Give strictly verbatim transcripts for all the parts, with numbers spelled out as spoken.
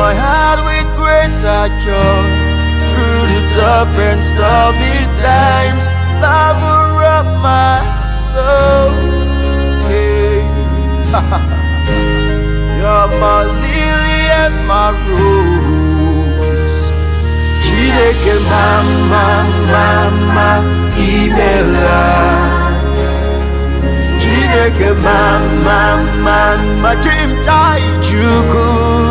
my heart with greater joy. Through the tough and stormy times, lover of my soul. Hey. You're my lily and my rose. Chineke mama mama ibela. Chineke mama mama chimchai chuku.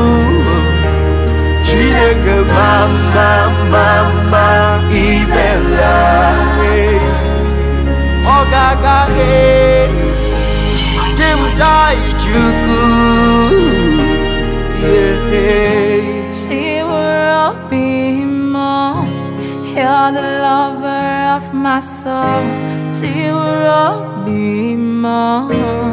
Chineke mama mama ibela. Ogaga hey, chimchai chuku. Yeah. She will be mom. You're the lover of my soul. She will be mom.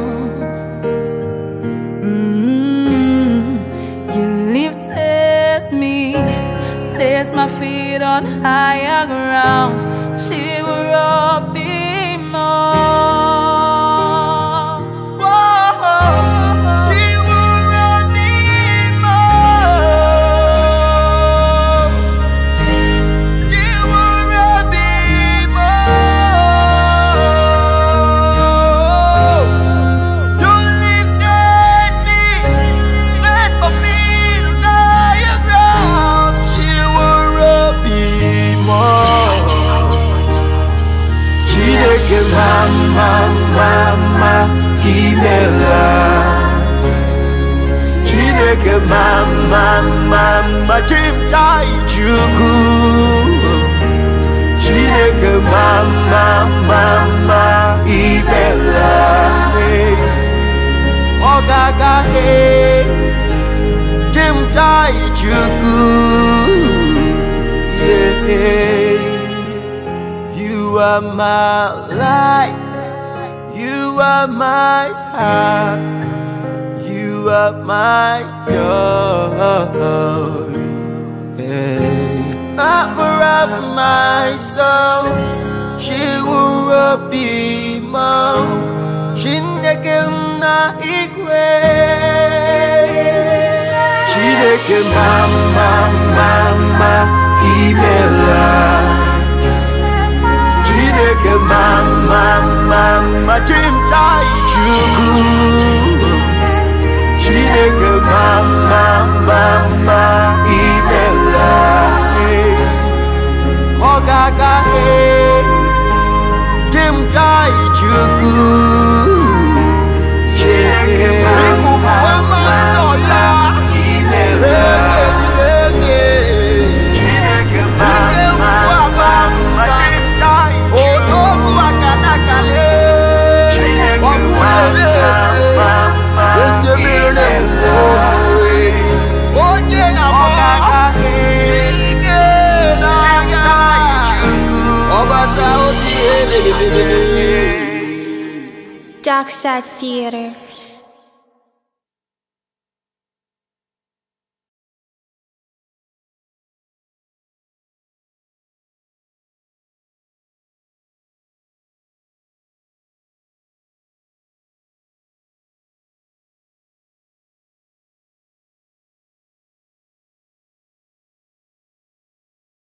Mm, you lifted me, placed my feet on higher ground. She will be mom. Mama, mama, ibela. Chineke mama, mama, chimchai chuku. Chineke mama, mama, ibela. Ogaga hey, chimchai chuku. Yeah. You are my light, you are my heart, you are my joy. Hey. Lover of my soul, she will be mom. Chineke na ikwe. Chineke mama mama ibela. Chineke mama mama chimchai chuku. Chineke mama mama ibela. Ogaga hey, chimchai chuku. Chineke mama mama ibela. Chineke mama mama chimchai. Dark Side Theaters.